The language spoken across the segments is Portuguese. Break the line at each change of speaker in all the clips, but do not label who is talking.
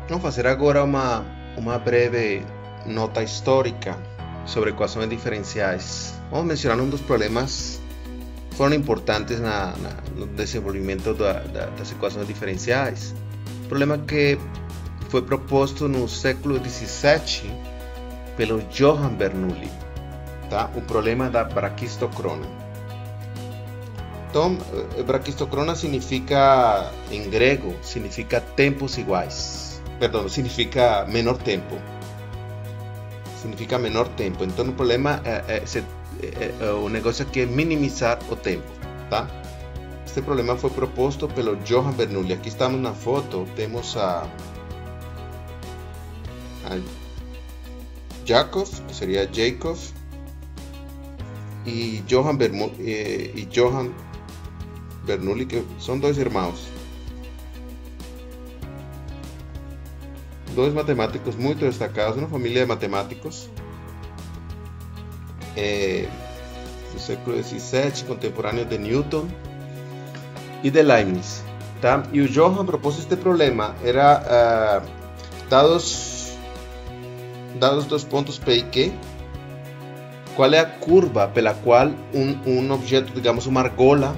Vamos fazer agora uma breve nota histórica sobre equações diferenciais. Vamos mencionar um dos problemas que foram importantes no desenvolvimento das equações diferenciais. Problema que foi proposto no século XVII pelo Johann Bernoulli, tá? O problema da braquistocrona. Então, braquistocrona significa, em grego, significa tempos iguais. Perdão, significa menor tempo. Significa menor tempo. Então, o problema o negócio aqui é minimizar o tempo, tá? Este problema foi proposto pelo Johann Bernoulli. Aqui estamos na foto, temos a Jacob, que seria Jacob, e Johann Bernoulli, que são dois irmãos. Dois matemáticos muito destacados, uma família de matemáticos do século XVII, contemporâneo de Newton e de Leibniz, tá? E o Johann propôs este problema, era dados dois pontos P e Q, qual é a curva pela qual um objeto, digamos uma argola,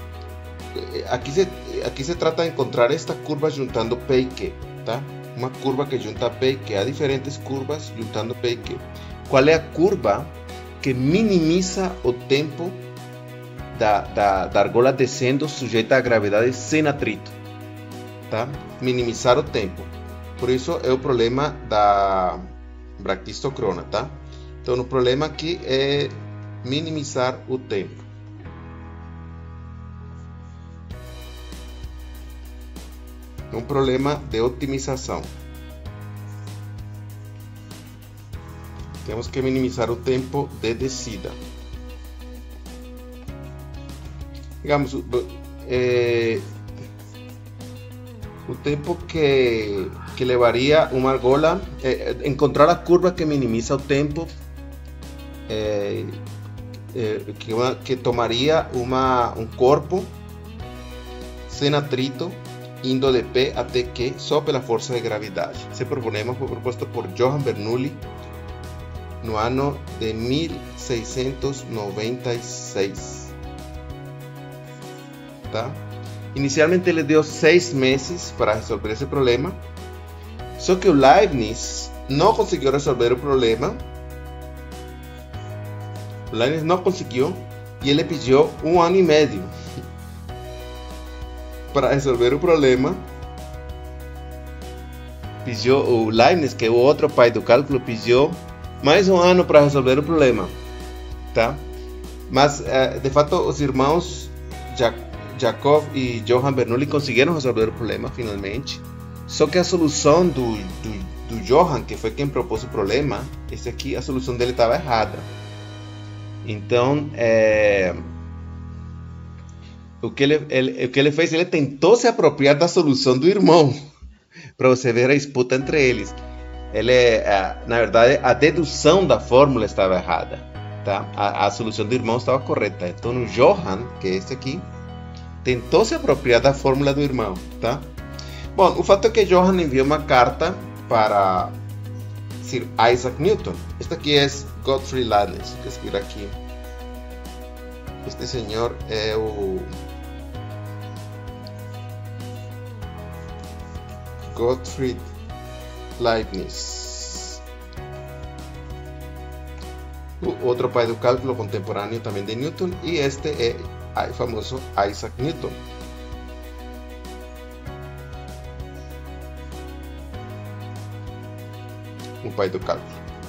aqui se trata de encontrar esta curva juntando P e Q, tá? Uma curva que junta P e Q, há diferentes curvas juntando P e Q. Qual é a curva que minimiza o tempo da argola descendo sujeita à gravidade sem atrito, tá? Minimizar o tempo. Por isso é o problema da braquistocrona, tá? Então o problema aqui é minimizar o tempo. Um problema de otimização. Temos que minimizar o tempo de descida. Digamos, o tempo que levaria uma argola, encontrar a curva que minimiza o tempo que tomaria um corpo sem atrito indo de P até Q só pela força de gravidade. Esse problema foi proposto por Johann Bernoulli no ano de 1696, tá? Inicialmente ele deu 6 meses para resolver esse problema, só que o Leibniz não conseguiu resolver o problema. O Leibniz não conseguiu e ele pediu 1 ano e meio para resolver o problema. Pediu o Leibniz, que é o outro pai do cálculo, pediu mais 1 ano para resolver o problema, tá? Mas de fato os irmãos Jacob e Johann Bernoulli conseguiram resolver o problema finalmente. Só que a solução do Johann, que foi quem propôs o problema, esse aqui, a solução dele estava errada. Então o que ele fez, ele tentou se apropriar da solução do irmão, para você ver a disputa entre eles. Na verdade, a dedução da fórmula estava errada, tá? A solução do irmão estava correta. Então o Johann, que é esse aqui, tentou se apropriar da fórmula do irmão, tá? Bom, o fato é que Johann enviou uma carta para Sir Isaac Newton. Este aqui é Gottfried Leibniz, que escrever aqui. Este senhor é o Gottfried Leibniz, o outro pai do cálculo contemporâneo também de Newton, e este é o famoso Isaac Newton. O pai do cálculo.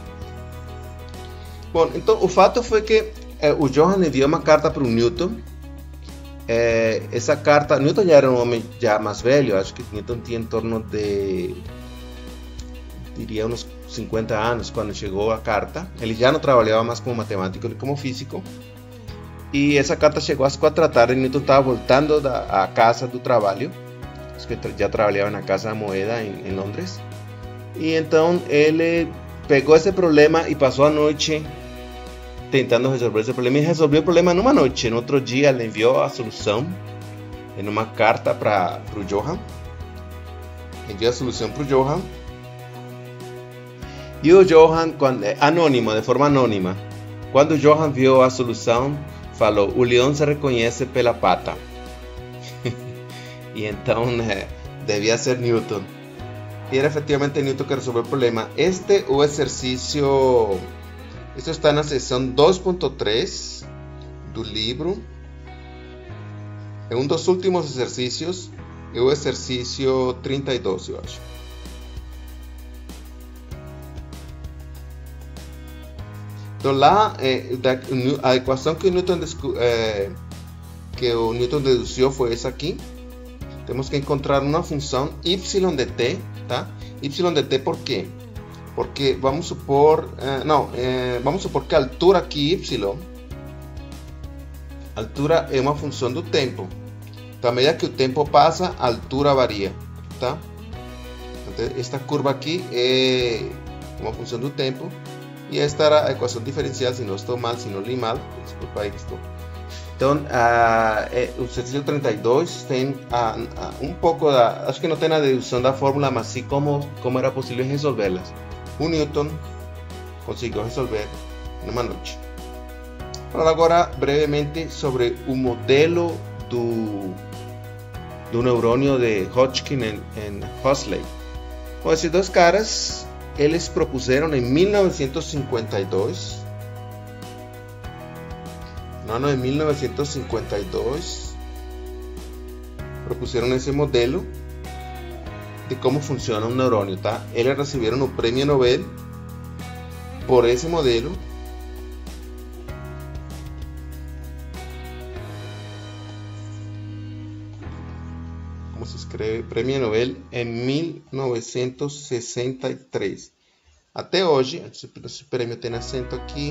Bom, então o fato foi que o Johann enviou uma carta para o Newton. Essa carta, Newton já era um homem já mais velho, acho que Newton tinha em torno de, diria, uns 50 anos quando chegou a carta. Ele já não trabalhava mais como matemático, ele como físico. E essa carta chegou às 4 da tarde, Newton estava voltando da casa do trabalho, acho que já trabalhava na Casa da Moeda em Londres. E então ele pegou esse problema e passou a noite tentando resolver esse problema, e resolveu o problema numa noite. No outro dia ele enviou a solução em uma carta para o Johann, envia a solução para o Johan. E o Johan, de forma anônima, quando o Johan viu a solução, falou: o leão se reconhece pela pata. E então devia ser Newton. E era efetivamente Newton que resolveu o problema. O exercício, isso está na seção 2.3 do livro. É um dos últimos exercícios. É o exercício 32, eu acho. Então lá, a equação que o Newton deduziu foi essa aqui. Temos que encontrar uma função y de t, tá? Y de t, ¿por quê? Porque vamos supor, vamos supor que a altura aqui, y, altura é uma função do tempo. Então, à medida que o tempo passa, a altura varia, tá? Então, esta curva aqui é uma função do tempo. E esta era a equação diferencial, se não estou mal, se não li mal, desculpa aí que estou. Então, o exercício 32 tem um pouco acho que não tem a dedução da fórmula, mas sim como era possível resolvê-las. O Newton conseguiu resolver numa noite. Falar agora brevemente sobre o modelo do neurônio de Hodgkin em Huxley. Bom, esses dois caras, eles propuseram em 1952, no ano de 1952, propuseram esse modelo de como funciona um neurônio, tá? Eles receberam o prêmio Nobel por esse modelo. Como se escreve? Prêmio Nobel em 1963. Até hoje, esse prêmio tem acento aqui.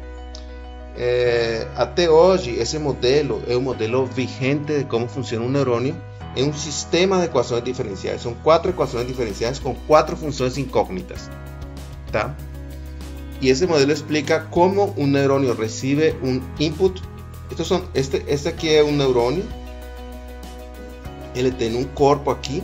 Até hoje, esse modelo é o modelo vigente de como funciona um neurônio. É um sistema de equações diferenciais. São 4 equações diferenciais com 4 funções incógnitas, tá? E esse modelo explica como um neurônio recebe um input. Este aqui é um neurônio. Ele tem um corpo aqui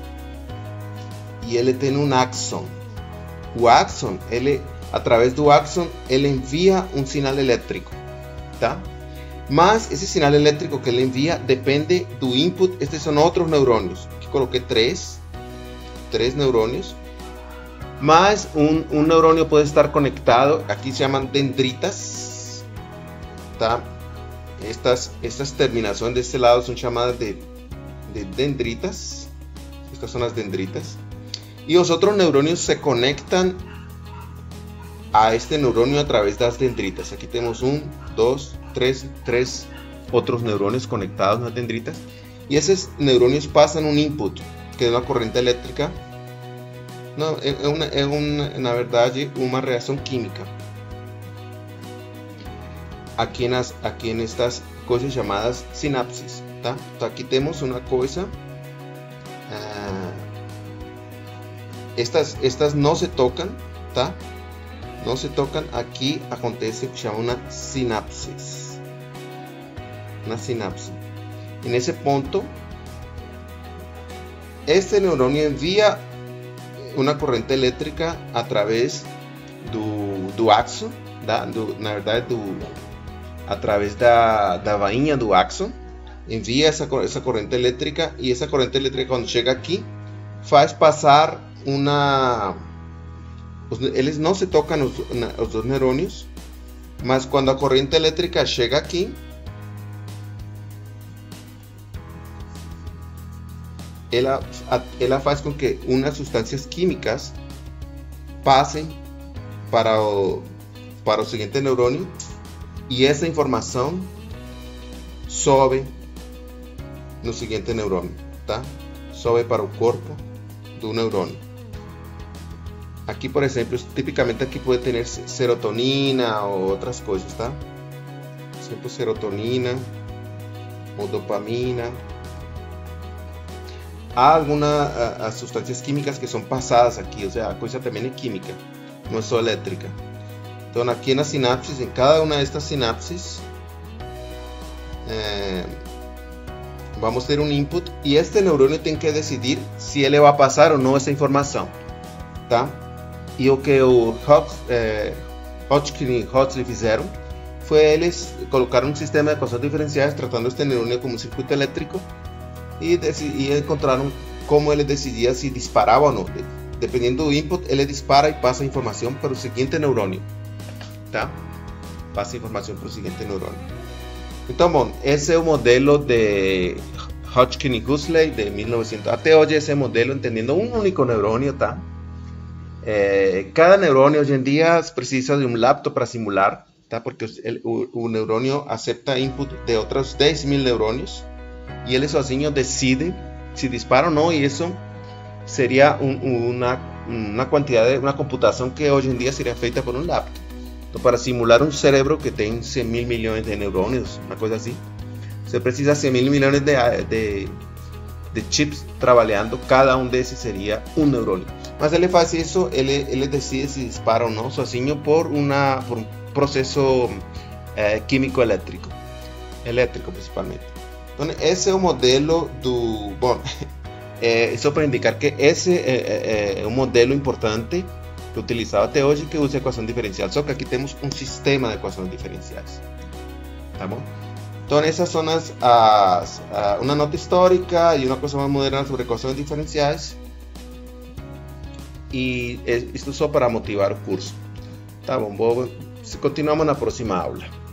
e ele tem um axon. O axon, através do axon, ele envia um sinal elétrico, tá? Mas esse sinal elétrico que ele envia depende do input. Estes são outros neurônios. Aqui coloquei 3 neurônios. Mas um neurônio pode estar conectado. Aqui se chamam dendritas, tá? Estas terminações deste lado são chamadas de dendritas. Estas são as dendritas. E os outros neurônios se conectam a este neurônio através das dendritas. Aqui temos 1, 2, 3 outros neurônios conectados nas dendritas. E esses neurônios passam um input, que é uma corrente elétrica. Não, na verdade, uma reação química. Aqui nestas coisas chamadas sinapses, tá? Então aqui temos uma coisa. Estas não se tocam, tá? Não se tocam. Aqui acontece o que chama uma sinapse. Uma sinapse. E nesse ponto, este neurônio envia uma corrente elétrica através do axon, na verdade, através da vainha do axon. Envia essa corrente elétrica, e essa corrente elétrica, quando chega aqui, faz passar eles não se tocam os dois neurônios, mas quando a corrente elétrica chega aqui, ela faz com que umas substâncias químicas passem para o seguinte neurônio, e essa informação sobe no seguinte neurônio, tá? Sobe para o corpo do neurônio. Aqui, por exemplo, tipicamente aqui pode ter serotonina ou outras coisas, tá? Por exemplo, serotonina ou dopamina. Há algumas substâncias químicas que são passadas aqui, ou seja, a coisa também é química, não é só elétrica. Então, aqui nas sinapses, em cada uma destas sinapses, vamos a ter um input e este neurônio tem que decidir se ele vai passar ou não essa informação, tá? E o que o Hodgkin e Huxley fizeram foi eles colocaram um sistema de equações diferenciais tratando este neurônio como um circuito elétrico e encontraram como ele decidia se disparava ou não. Dependendo do input, ele dispara e passa a informação para o seguinte neurônio, tá? Passa a informação para o seguinte neurônio. Então, bom, esse é o modelo de Hodgkin e Huxley de 1900. Até hoje esse modelo entendendo um único neurônio, tá? Cada neurônio hoje em dia precisa de um laptop para simular, tá? Porque o neurônio acepta input de outros 10.000 neurônios e ele sozinho decide se dispara ou não, e isso seria uma quantidade, uma computação que hoje em dia seria feita por um laptop. Então, para simular um cérebro que tem 100.000 milhões de neurônios, uma coisa assim, você precisa de 100.000 milhões de chips trabalhando, cada um desses seria um neurônio. Mas ele faz isso, ele decide se dispara ou não sozinho por um processo químico elétrico principalmente. Então, esse é o modelo do... Bom, só para indicar que esse é um modelo importante que é utilizado até hoje, que usa equação diferencial. Só que aqui temos um sistema de equações diferenciais. Tá bom? Então, essas são uma nota histórica e uma coisa mais moderna sobre equações diferenciais. E isto só para motivar o curso. Tá bom? Continuamos na próxima aula.